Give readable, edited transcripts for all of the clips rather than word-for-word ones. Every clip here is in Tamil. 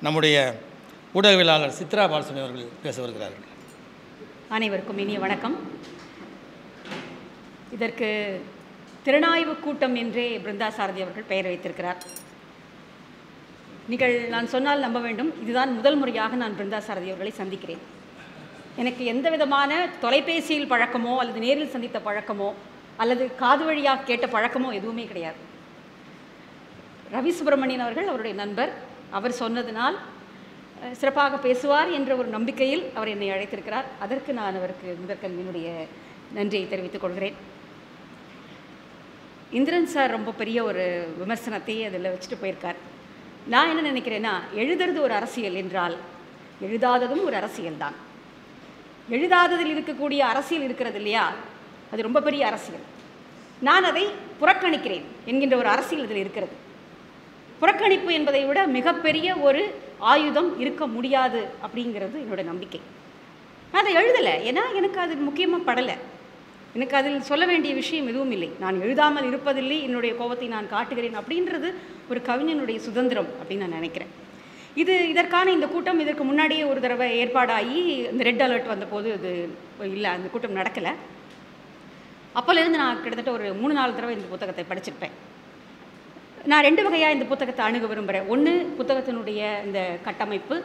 நம்முடைய ஊடகவியலாளர் சித்ரா பாலசுப்ரமணியம் அவர்கள் பேச வருகிறார்கள். அனைவருக்கும் இனிய வணக்கம். இதற்கு திறனாய்வு கூட்டம் என்றே பிருந்தா சாரதி அவர்கள் பெயர் வைத்திருக்கிறார். நீங்கள் நான் சொன்னால் நம்ப வேண்டும், இதுதான் முதல் முறையாக நான் பிருந்தா சாரதி அவர்களை சந்திக்கிறேன். எனக்கு எந்த விதமான தொலைபேசியில் பழக்கமோ அல்லது நேரில் சந்தித்த பழக்கமோ அல்லது காது வழியாக கேட்ட பழக்கமோ எதுவுமே கிடையாது. ரவி சுப்பிரமணியன் அவர்கள் அவருடைய நண்பர், அவர் சொன்னதினால் சிறப்பாக பேசுவார் என்ற ஒரு நம்பிக்கையில் அவர் என்னை அழைத்திருக்கிறார். அதற்கு நான் அவருக்கு முதற்கண் என்னுடைய நன்றியை தெரிவித்துக் கொள்கிறேன். இந்திரன் சார் ரொம்ப பெரிய ஒரு விமர்சனத்தை அதில் வச்சுட்டு போயிருக்கார். நான் என்ன நினைக்கிறேன்னா, எழுதுறது ஒரு அரசியல் என்றால் எழுதாததும் ஒரு அரசியல் தான். எழுதாததில் இருக்கக்கூடிய அரசியல் இருக்கிறது இல்லையா, அது ரொம்ப பெரிய அரசியல். நான் அதை புறக்கணிக்கிறேன் என்கின்ற ஒரு அரசியல் இதில் இருக்கிறது. புறக்கணிப்பு என்பதை விட மிகப்பெரிய ஒரு ஆயுதம் இருக்க முடியாது அப்படிங்கிறது என்னோடய நம்பிக்கை. நான் அதை எழுதலை, ஏன்னா எனக்கு அது முக்கியமாக படலை. எனக்கு அதில் சொல்ல வேண்டிய விஷயம் எதுவும் இல்லை. நான் எழுதாமல் இருப்பதில்லை, என்னுடைய கோபத்தை நான் காட்டுகிறேன் அப்படின்றது ஒரு கவிஞனுடைய சுதந்திரம் அப்படின்னு நான் நினைக்கிறேன். இதற்கான இந்த கூட்டம் இதற்கு முன்னாடியே ஒரு தடவை ஏற்பாடாகி இந்த ரெட் அலர்ட் வந்தபோது இது இல்லை, அந்த கூட்டம் நடக்கலை. அப்போலேருந்து நான் கிட்டத்தட்ட ஒரு 3-4 தடவை இந்த புத்தகத்தை படிச்சிருப்பேன். நான் 2 வகையாக இந்த புத்தகத்தை அணுக விரும்புகிறேன். ஒன்று, புத்தகத்தினுடைய இந்த கட்டமைப்பு,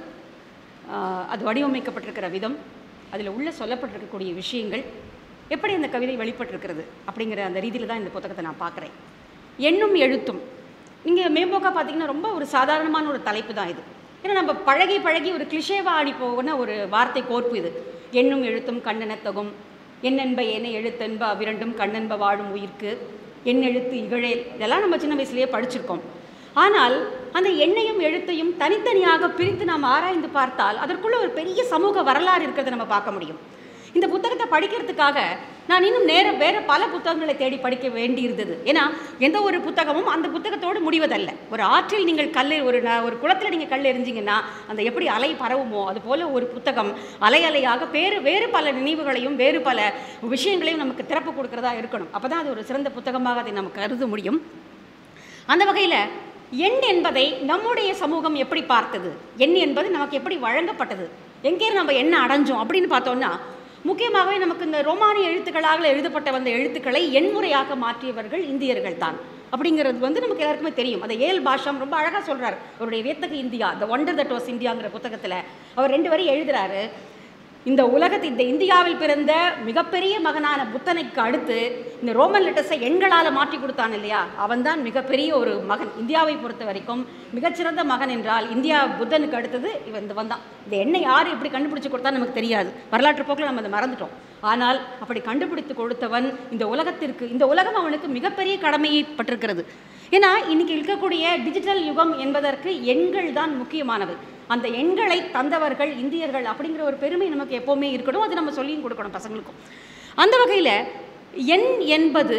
அது வடிவமைக்கப்பட்டிருக்கிற விதம், அதில் உள்ள சொல்லப்பட்டிருக்கக்கூடிய விஷயங்கள், எப்படி அந்த கவிதை வெளிப்பட்டிருக்கிறது அப்படிங்கிற அந்த ரீதியில் தான் இந்த புத்தகத்தை நான் பார்க்குறேன். எண்ணும் எழுத்தும், நீங்கள் மேம்போக்காக பார்த்தீங்கன்னா ரொம்ப ஒரு சாதாரணமான ஒரு தலைப்பு தான் இது. ஏன்னா நம்ம பழகி ஒரு கிளிஷேவாக ஆடி போன ஒரு வார்த்தை கோர்ப்பு இது. எண்ணும் எழுத்தும் கண்ணெனத்தகும், எண்ணென்ப ஏனை எழுத்தென்ப அவ்விரண்டும் கண்ணென்ப வாழும் உயிர்க்கு, எண் எழுத்து இகழேல், இதெல்லாம் நம்ம சின்ன வயசுலேயே படிச்சிருக்கோம். ஆனால் அந்த எண்ணையும் எழுத்தையும் தனித்தனியாக பிரித்து நாம் ஆராய்ந்து பார்த்தால் அதற்குள்ள ஒரு பெரிய சமூக வரலாறு இருக்கிறத நம்ம பார்க்க முடியும். இந்த புத்தகத்தை படிக்கிறதுக்காக நான் இன்னும் வேறு பல புத்தகங்களை தேடி படிக்க வேண்டியிருந்தது. ஏன்னா எந்த ஒரு புத்தகமும் அந்த புத்தகத்தோடு முடிவதல்ல. ஒரு ஆற்றில் நீங்கள் ஒரு குளத்தில் நீங்கள் கல் எறிஞ்சிங்கன்னா அந்த எப்படி அலை பரவுமோ அதுபோல் ஒரு புத்தகம் அலையாக வேறு பல நினைவுகளையும் வேறு பல விஷயங்களையும் நமக்கு திறப்பு கொடுக்குறதா இருக்கணும். அப்போ தான் அது ஒரு சிறந்த புத்தகமாக அதை நமக்கு கருத முடியும். அந்த வகையில் எண் என்பதை நம்முடைய சமூகம் எப்படி பார்த்தது, எண் என்பது நமக்கு எப்படி வழங்கப்பட்டது, எங்கே நம்ம என்ன அடைஞ்சோம் அப்படின்னு பார்த்தோன்னா, முக்கியமாகவே நமக்கு இந்த ரோமானிய எழுத்துக்களாக எழுதப்பட்ட வந்த எழுத்துக்களை எண்முறையாக மாற்றியவர்கள் இந்தியர்கள் தான் அப்படிங்கிறது நமக்கு எல்லாருக்குமே தெரியும். அதை ஏல் பாஷாம் ரொம்ப அழகாக சொல்கிறார் அவருடைய வியத்தகு India, the wonder that was இந்தியாங்கிற புத்தகத்தில். அவர் 2 வரி எழுதுகிறாரு, இந்த இந்தியாவில் பிறந்த மிகப்பெரிய மகனான புத்தனுக்கு அடுத்து இந்த ரோமன் லெட்டர்ஸை எண்களால் மாற்றி கொடுத்தான் இல்லையா, அவன்தான் மிகப்பெரிய ஒரு மகன். இந்தியாவை பொறுத்த வரைக்கும் மிகச்சிறந்த மகன் என்றால் இந்தியா புத்தனுக்கு அடுத்தது இவன் தான். இந்த எண்ணெய் யார் எப்படி கண்டுபிடிச்சு கொடுத்தா நமக்கு தெரியாது, வரலாற்று போக்கில் நம்ம அதை மறந்துட்டோம். ஆனால் அப்படி கண்டுபிடித்து கொடுத்தவன் இந்த உலகம் அவனுக்கு மிகப்பெரிய கடமையை பட்டிருக்கிறது. ஏன்னா இன்றைக்கி இருக்கக்கூடிய டிஜிட்டல் யுகம் என்பதற்கு எண்கள் தான் முக்கியமானவை. அந்த எண்களை தந்தவர்கள் இந்தியர்கள் அப்படிங்கிற ஒரு பெருமை நமக்கு எப்போவுமே இருக்கணும். அது நம்ம சொல்லியும் கொடுக்கணும் பசங்களுக்கும். அந்த வகையில் எண் என்பது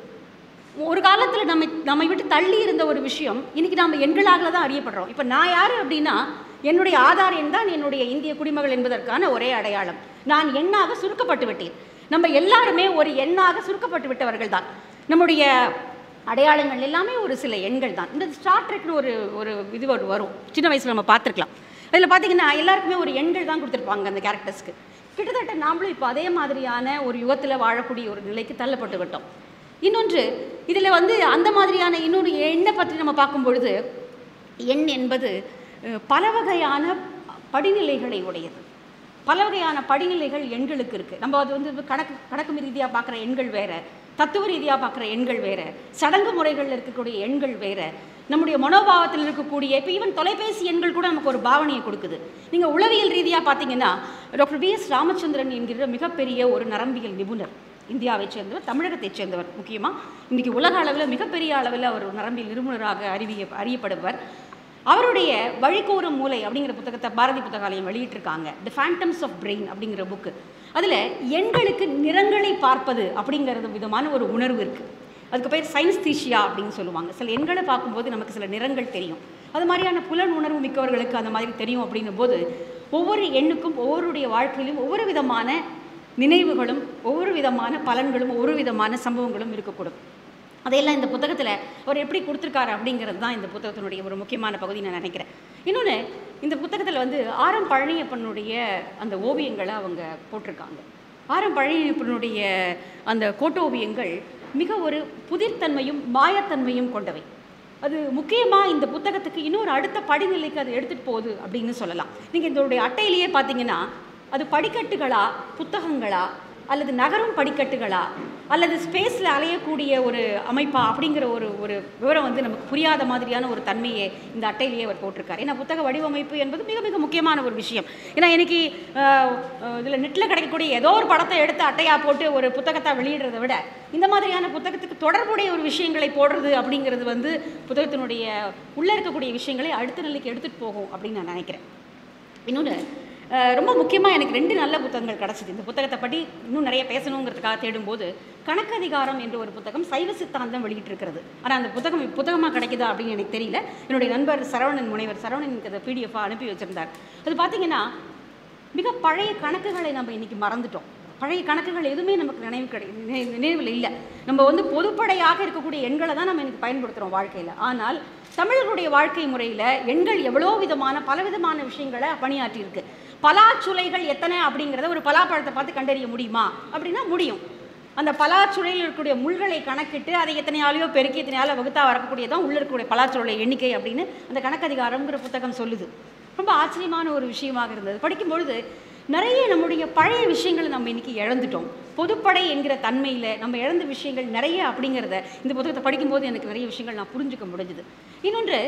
ஒரு காலத்தில் நம்மை விட்டு தள்ளி இருந்த ஒரு விஷயம். இன்றைக்கி நாம் எண்களாக தான் அறியப்படுறோம். இப்போ நான் யார் அப்படின்னா, என்னுடைய ஆதார் எண் தான் என்னுடைய இந்திய குடிமகள் என்பதற்கான ஒரே அடையாளம். நான் எண்ணாக சுருக்கப்பட்டு விட்டேன். நம்ம எல்லாருமே ஒரு எண்ணாக சுருக்கப்பட்டு விட்டவர்கள் தான். நம்முடைய அடையாளங்கள் எல்லாமே ஒரு சில எண்கள் தான். இந்த ஸ்டார் ட்ரெக்னு ஒரு வரும், சின்ன வயசில் நம்ம பார்த்துருக்கலாம். அதில் பார்த்திங்கன்னா எல்லாருக்குமே ஒரு எண்கள் தான் கொடுத்துருப்பாங்க அந்த கேரக்டர்ஸ்க்கு. கிட்டத்தட்ட நாமளும் இப்போ அதே மாதிரியான ஒரு யுகத்தில் வாழக்கூடிய ஒரு நிலைக்கு தள்ளப்பட்டு விட்டோம். இன்னொன்று, இதில் அந்த மாதிரியான இன்னொரு எண்ணை பற்றி நம்ம பார்க்கும் பொழுது, எண் என்பது பல வகையான படிநிலைகளை உடையது. பல வகையான படிநிலைகள் எண்களுக்கு இருக்குது. நம்ம அது கணக்கு ரீதியாக பார்க்குற எண்கள் வேறு, தத்துவ ரீதியாக பார்க்குற எண்கள் வேறு, சடங்கு முறைகளில் இருக்கக்கூடிய எண்கள் வேறு, நம்முடைய மனோபாவத்தில் இருக்கக்கூடிய இப்போ ஈவன் தொலைபேசி எண்கள் கூட நமக்கு ஒரு பாவனையை கொடுக்குது. நீங்கள் உளவியல் ரீதியாக பார்த்தீங்கன்னா, டாக்டர் வி.எஸ். ராமச்சந்திரன் என்கிற மிகப்பெரிய ஒரு நரம்பியல் நிபுணர், இந்தியாவை சேர்ந்தவர், தமிழகத்தைச் சேர்ந்தவர். முக்கியமாக இன்றைக்கி உலக அளவில் மிகப்பெரிய அளவில் அவர் நரம்பியல் நிபுணராக அறியப்படுவர். அவருடைய வழிகூறும் மூளை அப்படிங்கிற புத்தகத்தை பாரதி புத்தகாலயம் வெளியிட்டிருக்காங்க. தி ஃபேண்டம்ஸ் ஆஃப் பிரெயின் அப்படிங்கிற புக்கு. அதில் எண்களுக்கு நிறங்களை பார்ப்பது அப்படிங்கிறது விதமான ஒரு உணர்வு இருக்குது. அதுக்கு பேர் சைன்ஸ்தீஷியா அப்படின்னு சொல்லுவாங்க. சில எண்களை பார்க்கும்போது நமக்கு சில நிறங்கள் தெரியும். அது மாதிரியான புலன் உணர்வு மிக்கவர்களுக்கு அந்த மாதிரி தெரியும். அப்படின்னும் போது ஒவ்வொரு எண்ணுக்கும் ஒவ்வொருடைய வாழ்க்கையிலும் ஒவ்வொரு விதமான நினைவுகளும் ஒவ்வொரு விதமான பலன்களும் ஒவ்வொரு விதமான சம்பவங்களும் இருக்கக்கூடும். அதையெல்லாம் இந்த புத்தகத்தில் அவர் எப்படி கொடுத்துருக்காரு அப்படிங்கிறது தான் இந்த புத்தகத்தினுடைய ஒரு முக்கியமான பகுதி நான் நினைக்கிறேன். இன்னொன்று, இந்த புத்தகத்தில் வந்து ஆரம் பழனியப்பனுடைய அந்த ஓவியங்களை அவங்க போட்டிருக்காங்க. ஆரம் பழனியப்பனுடைய அந்த கோட்டோவியங்கள் மிக ஒரு புதிர்த்தன்மையும் மாயத்தன்மையும் கொண்டவை. அது முக்கியமாக இந்த புத்தகத்துக்கு இன்னொரு அடுத்த படிநிலைக்கு அது எடுத்துகிட்டு போகுது அப்படின்னு சொல்லலாம். நீங்கள் இதனுடைய அட்டையிலேயே பார்த்தீங்கன்னா அது படிக்கட்டுகளா, புத்தகங்களா, அல்லது நகரும் படிக்கட்டுகளா, அல்லது ஸ்பேஸில் அலையக்கூடிய ஒரு அமைப்பா அப்படிங்கிற ஒரு ஒரு விவரம் வந்து நமக்கு புரியாத மாதிரியான ஒரு தன்மையை இந்த அட்டையிலேயே அவர் போட்டிருக்காரு. ஏன்னா புத்தக வடிவமைப்பு என்பது மிக மிக முக்கியமான ஒரு விஷயம். ஏன்னா இன்னைக்கு இதில் நெட்டில் கிடைக்கக்கூடிய ஏதோ ஒரு படத்தை எடுத்து அட்டையாக போட்டு ஒரு புத்தகத்தை வெளியிடுறதை விட இந்த மாதிரியான புத்தகத்துக்கு தொடர்புடைய ஒரு விஷயங்களை போடுறது அப்படிங்கிறது வந்து புத்தகத்தினுடைய உள்ளே இருக்கக்கூடிய விஷயங்களை அடுத்த நிலைக்கு எடுத்துகிட்டு போகும் அப்படின்னு நான் நினைக்கிறேன். இன்னொன்று ரொம்ப முக்கியமாக எனக்கு 2 நல்ல புத்தகங்கள் கிடச்சிது. இந்த புத்தகத்தை பற்றி இன்னும் நிறைய பேசணுங்கிறதுக்காக தேடும்போது கணக்கதிகாரம் என்ற ஒரு புத்தகம் சைவ சித்தாந்தம் வெளியிட்டிருக்கிறது. ஆனால் அந்த புத்தகமாக கிடைக்குதா அப்படின்னு எனக்கு தெரியல. என்னுடைய நண்பர் முனைவர் சரவணன் அதை பிடிஎஃபாக அனுப்பி வச்சுருந்தார். அது பார்த்திங்கன்னா மிக பழைய கணக்குகளை நம்ம இன்றைக்கி மறந்துட்டோம். பழைய கணக்குகள் எதுவுமே நமக்கு நினைவில் இல்லை. நம்ம வந்து பொதுப்படையாக இருக்கக்கூடிய எண்களை தான் நம்ம எனக்கு பயன்படுத்துகிறோம் வாழ்க்கையில். ஆனால் தமிழர்களுடைய வாழ்க்கை முறையில் எண்கள் எவ்வளோ விதமான பலவிதமான விஷயங்களை பணியாற்றியிருக்கு. பலாச்சுளைகள் எத்தனை அப்படிங்கிறத ஒரு பலாப்பழத்தை பார்த்து கண்டறிய முடியுமா அப்படின்னா முடியும். அந்த பலாச்சுளையில் இருக்கக்கூடிய முள்களை கணக்கிட்டு அதை எத்தனையாலையோ பெருக்கி எத்தனையாலோ வகுத்தா வரக்கூடியதான் உள்ள இருக்கக்கூடிய பலாச்சுளை எண்ணிக்கை அப்படின்னு அந்த கணக்கதிகாரம்ங்கிற புத்தகம் சொல்லுது. ரொம்ப ஆச்சரியமான ஒரு விஷயமாக இருந்தது. படிக்கும்பொழுது நிறைய நம்முடைய பழைய விஷயங்களை நம்ம இன்றைக்கி இழந்துட்டோம். பொதுப்படை என்கிற தன்மையில் நம்ம இழந்த விஷயங்கள் நிறைய அப்படிங்கிறத இந்த புத்தகத்தை படிக்கும்போது எனக்கு நிறைய விஷயங்கள் நான் புரிஞ்சுக்க முடிஞ்சுது. இன்னொன்று,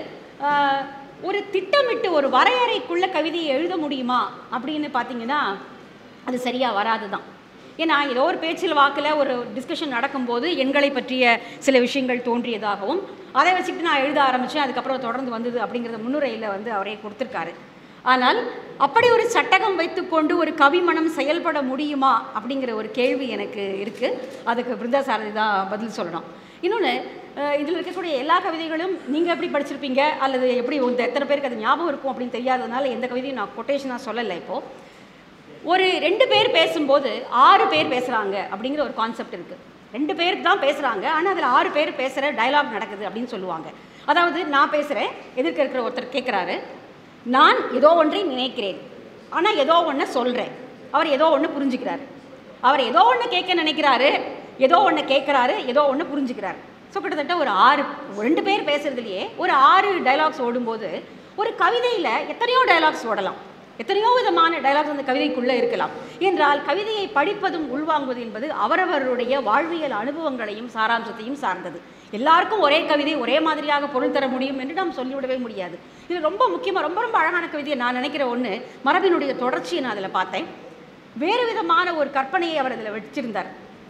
ஒரு திட்டமிட்டு ஒரு வரையறைக்குள்ள கவிதையை எழுத முடியுமா அப்படின்னு பார்த்தீங்கன்னா அது சரியாக வராது தான். ஏன்னா ஏதோ ஒரு பேச்சில் வாக்கில் ஒரு டிஸ்கஷன் நடக்கும்போது எண்களை பற்றிய சில விஷயங்கள் தோன்றியதாகவும் அதை வச்சுக்கிட்டு நான் எழுத ஆரம்பித்தேன், அதுக்கப்புறம் தொடர்ந்து வந்தது அப்படிங்கிறத முன்னுரையில் வந்து அவரே கொடுத்துருக்காரு. ஆனால் அப்படி ஒரு சட்டகம் வைத்துக்கொண்டு ஒரு கவிமனம் செயல்பட முடியுமா அப்படிங்கிற ஒரு கேள்வி எனக்கு இருக்குது. அதுக்கு பிருந்தா சாரதி தான் பதில் சொல்லணும். இன்னொன்று, இதில் இருக்கக்கூடிய எல்லா கவிதைகளும் நீங்கள் எப்படி படிச்சிருப்பீங்க அல்லது எப்படி எத்தனை பேருக்கு அது ஞாபகம் இருக்கும் அப்படின்னு தெரியாததுனால எந்த கவிதையும் நான் கொட்டேஷனாக சொல்லலை. இப்போது ஒரு 2 பேர் பேசும்போது 6 பேர் பேசுகிறாங்க அப்படிங்கிற ஒரு கான்செப்ட் இருக்குது. 2 பேருக்கு தான் பேசுகிறாங்க, ஆனால் அதில் 6 பேர் பேசுகிற டயலாக் நடக்குது அப்படின்னு சொல்லுவாங்க. அதாவது நான் பேசுகிறேன், எதிர்க்க இருக்கிற ஒருத்தர் கேட்குறாரு, நான் ஏதோ ஒன்றை நினைக்கிறேன், ஆனால் ஏதோ ஒன்று சொல்கிறேன், அவர் ஏதோ ஒன்று புரிஞ்சுக்கிறார், அவர் ஏதோ ஒன்று கேட்க நினைக்கிறாரு, ஏதோ ஒன்று கேட்குறாரு, ஏதோ ஒன்று புரிஞ்சுக்கிறார். ஸோ கிட்டத்தட்ட ஒரு 2 பேர் பேசுகிறதுலையே ஒரு 6 டைலாக்ஸ் ஓடும்போது ஒரு கவிதையில் எத்தனையோ டைலாக்ஸ் ஓடலாம், எத்தனையோ விதமான டைலாக்ஸ் அந்த கவிதைக்குள்ளே இருக்கலாம். என்றால் கவிதையை படிப்பதும் உள்வாங்குவது என்பது அவரவருடைய வாழ்வியல் அனுபவங்களையும் சாராம்சத்தையும் சார்ந்தது. எல்லாருக்கும் ஒரே கவிதை ஒரே மாதிரியாக பொருள் தர முடியும் என்று நாம் சொல்லிவிடவே முடியாது. இது ரொம்ப முக்கியமாக ரொம்ப ரொம்ப அழகான கவிதையை நான் நினைக்கிற ஒன்று, மரபினுடைய தொடர்ச்சியை நான் அதில் பார்த்தேன். வேறு விதமான ஒரு கற்பனையை அவர் அதில் வச்சிருந்தார்.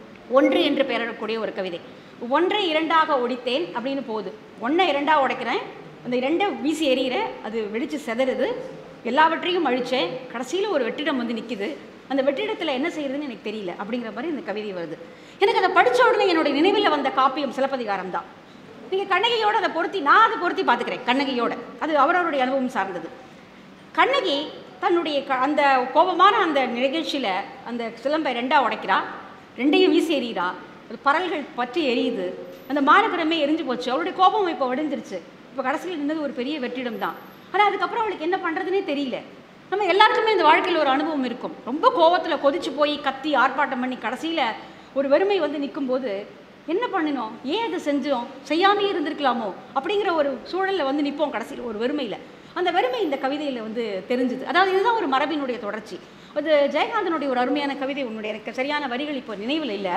1 என்று பெயரிடக்கூடிய ஒரு கவிதை. 1ஐ 2ஆக ஒடித்தேன் அப்படின்னு போகுது. 1ஐ 2ஆக உடைக்கிறேன், அந்த 2ஐ வீசி எறிகிறேன், அது வெடித்து செதறுது, எல்லாவற்றையும் அழித்தேன், கடைசியில் ஒரு வெற்றிடம் வந்து நிற்கிது, அந்த வெற்றிடத்தில் என்ன செய்யறதுன்னு எனக்கு தெரியல அப்படிங்கிற மாதிரி இந்த கவிதை வருது. எனக்கு அதை படித்த உடனே என்னுடைய நினைவில் வந்த காப்பியம் சிலப்பதிகாரம் தான். நீங்கள் கண்ணகியோடு அதை நான் அதை பொருத்தி பார்த்துக்கிறேன். கண்ணகியோட அது அவரவருடைய அனுபவம் சார்ந்தது. கண்ணகி தன்னுடைய அந்த கோபமான அந்த நிகழ்ச்சியில் அந்த சிலம்பை 2ஆக உடைக்கிறா, 2ஐயும் வீசி எறிகிறா, அது பரல்கள் பற்றி எரியுது, அந்த மாநகரமே எரிஞ்சு போச்சு, அவருடைய கோபம் இப்போ வடிஞ்சிருச்சு. இப்போ கடைசியில் நின்னது ஒரு பெரிய வெற்றிடம் தான். ஆனால் அதுக்கப்புறம் அவளுக்கு என்ன பண்ணுறதுனே தெரியல. நம்ம எல்லாருக்குமே இந்த வாழ்க்கையில் ஒரு அனுபவம் இருக்கும். ரொம்ப கோபத்தில் கொதிச்சு போய் கத்தி ஆர்ப்பாட்டம் பண்ணி கடைசியில் ஒரு வெறுமை வந்து நிற்கும்போது என்ன பண்ணினோம், ஏன் அதை செஞ்சோம், செய்யாமே இருந்திருக்கலாமோ அப்படிங்கிற ஒரு சூழலில் வந்து நிற்போம் கடைசியில் ஒரு வெறுமையில். அந்த வெறுமை இந்த கவிதையில் வந்து தெரிஞ்சுது. அதாவது இதுதான் ஒரு மரபினுடைய தொடர்ச்சி. அது ஜெயகாந்தனுடைய ஒரு அருமையான கவிதை, உன்னுடைய எனக்கு சரியான வரிகள் இப்போ நினைவில் இல்லை.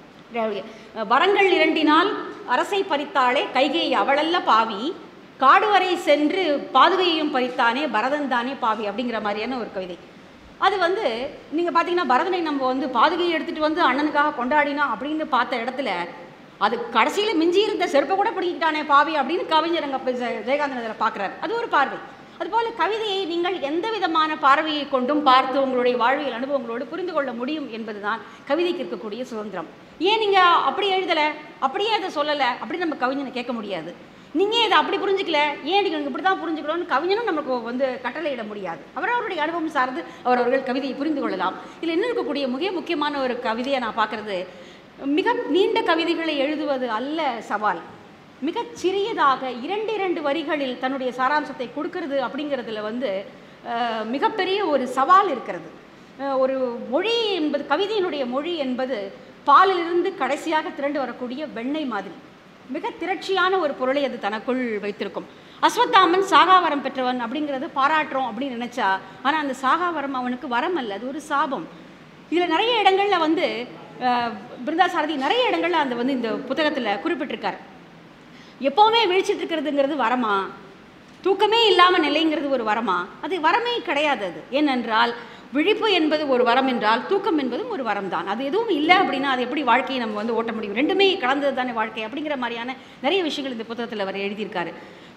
வரங்கள் 2 அரசை பறித்தாளே கைகேயி அவளல்ல பாவி, காடு வரை சென்று பாதுகையையும் பறித்தானே பரதன் தானே பாவி அப்படிங்கிற மாதிரியான ஒரு கவிதை. அது வந்து நீங்கள் பார்த்தீங்கன்னா பரதனை நம்ம வந்து பாதுகையை எடுத்துகிட்டு வந்து அண்ணனுக்காக கொண்டாடினா அப்படின்னு பார்த்த இடத்துல அது கடைசியில் மிஞ்சி இருந்த செருப்பை கூட பிடிக்கிட்டானே பாவி அப்படின்னு கவிஞர் அங்கே ஜெயகாந்தன் அதில் பார்க்குறாரு. அது ஒரு பார்வை. அதுபோல் கவிதையை நீங்கள் எந்த விதமான பார்வையை கொண்டும் பார்த்து உங்களுடைய வாழ்வியல் அனுபவங்களோடு புரிந்து கொள்ள முடியும் என்பது தான் கவிதைக்கு இருக்கக்கூடிய சுதந்திரம். ஏன் நீங்கள் அப்படி எழுதலை, அப்படியே அதை சொல்லலை அப்படின்னு நம்ம கவிஞனை கேட்க முடியாது. நீங்கள் இதை அப்படி புரிஞ்சிக்கல, ஏன் நீங்கள் இப்படி தான் புரிஞ்சுக்கணும்னு கவிஞனும் நமக்கு வந்து கட்டளையிட முடியாது. அவரவருடைய அனுபவம் சார்ந்து அவரவர்கள் கவிதையை புரிந்து கொள்ளலாம். இதில் இன்னும் இருக்கக்கூடிய மிக முக்கியமான ஒரு கவிதையை நான் பார்க்குறது, மிக நீண்ட கவிதைகளை எழுதுவது அல்ல சவால், மிகச் சிறியதாக 2 வரிகளில் தன்னுடைய சாராம்சத்தை கொடுக்கறது அப்படிங்கிறதுல வந்து மிகப்பெரிய ஒரு சவால் இருக்கிறது. ஒரு மொழி என்பது, கவிதையினுடைய மொழி என்பது பாலிலிருந்து கடைசியாக திரண்டு வரக்கூடிய வெண்ணெய் மாதிரி மிக திரட்சியான ஒரு பொருளை அது தனக்குள் வைத்திருக்கும். அஸ்வத்தாமன் சாகாவரம் பெற்றவன் அப்படிங்கிறது பாராட்டுறோம் அப்படின்னு நினச்சா, ஆனால் அந்த சாகாவரம் அவனுக்கு வரம் அல்ல, அது ஒரு சாபம். இதில் நிறைய இடங்களில் பிருந்தாசாரதி நிறைய இடங்களில் அந்த இந்த புத்தகத்தில் குறிப்பிட்டிருக்கார். எப்போவுமே விழிச்சிட்டு இருக்கிறதுங்கிறது வரமா, தூக்கமே இல்லாமல் நிலைங்கிறது ஒரு வரமா? அது வரமே கிடையாது. அது ஏனென்றால் விழிப்பு என்பது ஒரு வரம் என்றால் தூக்கம் என்பதும் ஒரு வரம் தான். அது எதுவும் இல்லை அப்படின்னா அது எப்படி வாழ்க்கையை நம்ம ஓட்ட முடியும்? ரெண்டுமே கலந்தது தானே வாழ்க்கை அப்படிங்கிற மாதிரியான நிறைய விஷயங்கள் இந்த புத்தகத்தில் அவர் எழுதியிருக்காரு.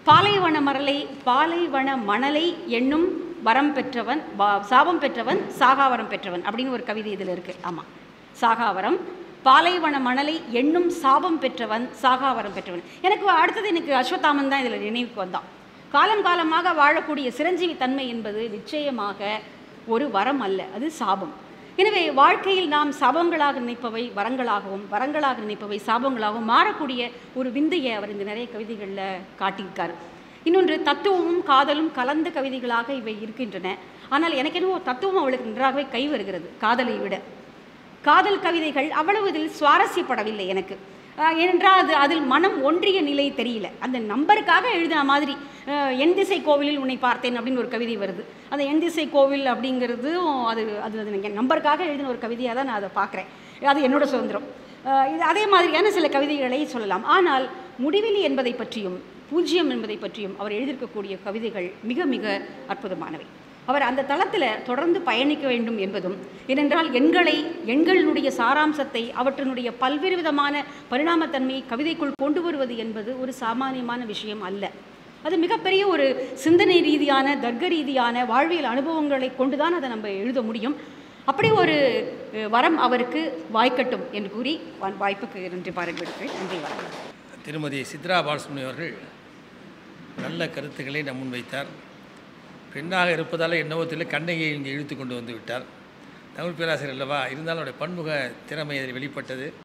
பாலைவன மணலை எண்ணும் வரம் பெற்றவன், சாபம் பெற்றவன், சாகாவரம் பெற்றவன் அப்படின்னு ஒரு கவிதை இதில் இருக்குது. ஆமாம், சாகாவரம், பாலைவன மணலை எண்ணும் சாபம் பெற்றவன், சாகாவரம் பெற்றவன். எனக்கு அஸ்வத்தாமன் தான் இதில் நினைவுக்கு வந்தான். காலம் காலமாக வாழக்கூடிய சிரஞ்சீவி தன்மை என்பது நிச்சயமாக ஒரு வரம் அல்ல, அது சாபம். எனவே வாழ்க்கையில் நாம் சாபங்களாக நினைப்பவை வரங்களாகவும், வரங்களாக நினைப்பவை சாபங்களாகவும் மாறக்கூடிய ஒரு விந்தையை அவர் இந்த நிறைய கவிதைகளில் காட்டியிருக்கார். இன்னொன்று, தத்துவமும் காதலும் கலந்த கவிதைகளாக இவை இருக்கின்றன. ஆனால் எனக்கு என்னவோ தத்துவம் அவளுக்கு நன்றாகவே கை வருகிறது காதலை விட. காதல் கவிதைகள் அவ்வளவு இதில் சுவாரஸ்யப்படவில்லை எனக்கு. ஏனென்றால் அதில் மனம் ஒன்றிய நிலை தெரியல. அந்த நம்பருக்காக எழுதின மாதிரி, என் திசை கோவிலில் உன்னை பார்த்தேன் அப்படின்னு ஒரு கவிதை வருது. அந்த என் திசை கோவில் அப்படிங்கிறது அது நம்பருக்காக எழுதின ஒரு கவிதையாக தான் நான் அதை பார்க்குறேன். அது என்னோட சுதந்திரம். இது அதே மாதிரியான சில கவிதைகளை சொல்லலாம். ஆனால் முடிவிலி என்பதை பற்றியும் பூஜ்யம் என்பதை பற்றியும் அவர் எழுதியிருக்கக்கூடிய கவிதைகள் மிக மிக அற்புதமானவை. அவர் அந்த தளத்தில் தொடர்ந்து பயணிக்க வேண்டும் என்பதும், ஏனென்றால் எண்களினுடைய சாராம்சத்தை, அவற்றினுடைய பல்வேறு விதமான பரிணாமத்தன்மையை கவிதைக்குள் கொண்டு வருவது என்பது ஒரு சாமானியமான விஷயம் அல்ல. அது மிகப்பெரிய ஒரு சிந்தனை ரீதியான, தர்க்க ரீதியான வாழ்வியல் அனுபவங்களை கொண்டு தான் அதை நம்ம எழுத முடியும். அப்படி ஒரு வரம் அவருக்கு வாய்க்கட்டும் என்று கூறி வாய்ப்புக்கு நன்றி பாராட்டுகிறேன். நன்றி, வணக்கம். திருமதி சித்ரா பாலசுப்ரமணியம் அவர்கள் நல்ல கருத்துக்களை நம் முன்வைத்தார். பெண்ணாக இருப்பதால் என்னவோ தெரியல கண்ணகியை இங்கே இழுத்து கொண்டு வந்து விட்டார். தமிழ் பேராசிரியர் அல்லவா, இருந்தாலும் அவருடைய பன்முக திறமை அதில் வெளிப்பட்டது.